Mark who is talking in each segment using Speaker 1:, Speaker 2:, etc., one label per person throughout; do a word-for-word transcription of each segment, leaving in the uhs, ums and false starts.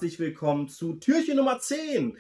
Speaker 1: herzlich willkommen zu Türchen Nummer zehn.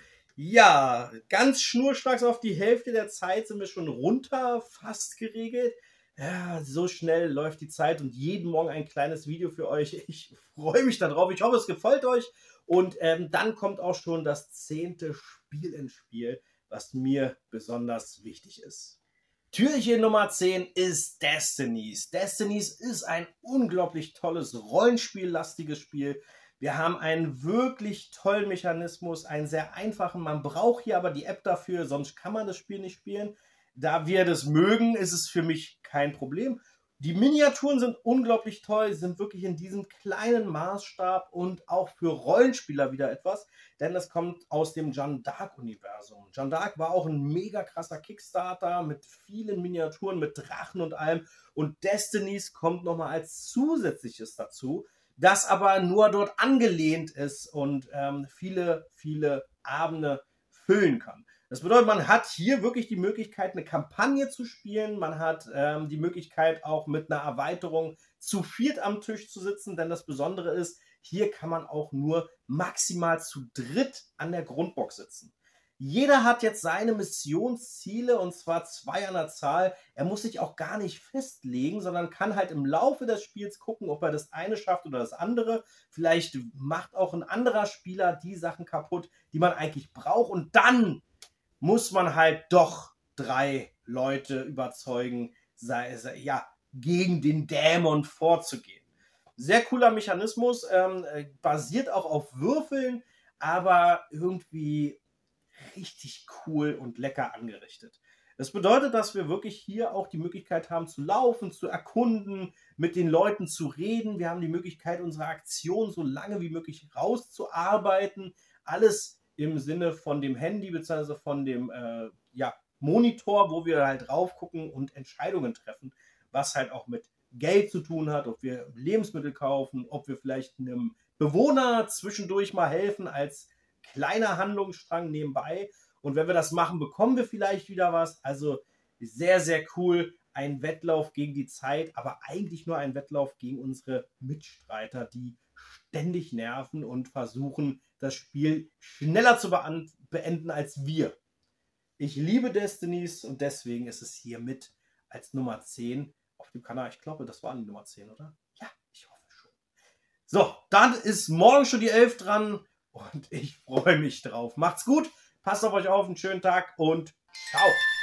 Speaker 1: Ja, ganz schnurstracks auf die Hälfte der Zeit sind wir schon runter, fast geregelt. Ja, so schnell läuft die Zeit und jeden Morgen ein kleines Video für euch. Ich freue mich darauf. Ich hoffe, es gefällt euch. Und ähm, dann kommt auch schon das zehnte Spiel ins Spiel, was mir besonders wichtig ist. Türchen Nummer zehn ist Destinies. Destinies ist ein unglaublich tolles Rollenspiellastiges Spiel. Wir haben einen wirklich tollen Mechanismus, einen sehr einfachen. Man braucht hier aber die App dafür, sonst kann man das Spiel nicht spielen. Da wir das mögen, ist es für mich kein Problem. Die Miniaturen sind unglaublich toll, sind wirklich in diesem kleinen Maßstab und auch für Rollenspieler wieder etwas, denn das kommt aus dem Jeanne d'Arc-Universum. Jeanne d'Arc war auch ein mega krasser Kickstarter mit vielen Miniaturen, mit Drachen und allem. Und Destinies kommt nochmal als zusätzliches dazu, das aber nur dort angelehnt ist und ähm, viele, viele Abende füllen kann. Das bedeutet, man hat hier wirklich die Möglichkeit, eine Kampagne zu spielen. Man hat ähm, die Möglichkeit, auch mit einer Erweiterung zu viert am Tisch zu sitzen. Denn das Besondere ist, hier kann man auch nur maximal zu dritt an der Grundbox sitzen. Jeder hat jetzt seine Missionsziele, und zwar zwei an der Zahl. Er muss sich auch gar nicht festlegen, sondern kann halt im Laufe des Spiels gucken, ob er das eine schafft oder das andere. Vielleicht macht auch ein anderer Spieler die Sachen kaputt, die man eigentlich braucht. Und dann muss man halt doch drei Leute überzeugen, sei, sei, ja, gegen den Dämon vorzugehen. Sehr cooler Mechanismus, ähm, basiert auch auf Würfeln, aber irgendwie richtig cool und lecker angerichtet. Das bedeutet, dass wir wirklich hier auch die Möglichkeit haben zu laufen, zu erkunden, mit den Leuten zu reden. Wir haben die Möglichkeit, unsere Aktion so lange wie möglich rauszuarbeiten. Alles im Sinne von dem Handy bzw. von dem äh, ja, Monitor, wo wir halt drauf gucken und Entscheidungen treffen, was halt auch mit Geld zu tun hat, ob wir Lebensmittel kaufen, ob wir vielleicht einem Bewohner zwischendurch mal helfen als kleiner Handlungsstrang nebenbei. Und wenn wir das machen, bekommen wir vielleicht wieder was. Also sehr, sehr cool. Ein Wettlauf gegen die Zeit, aber eigentlich nur ein Wettlauf gegen unsere Mitstreiter, die ständig nerven und versuchen, das Spiel schneller zu beenden als wir. Ich liebe Destinies und deswegen ist es hier mit als Nummer zehn auf dem Kanal. Ich glaube, das war die Nummer zehn, oder? Ja, ich hoffe schon. So, dann ist morgen schon die elf dran und ich freue mich drauf. Macht's gut, passt auf euch auf, einen schönen Tag und ciao.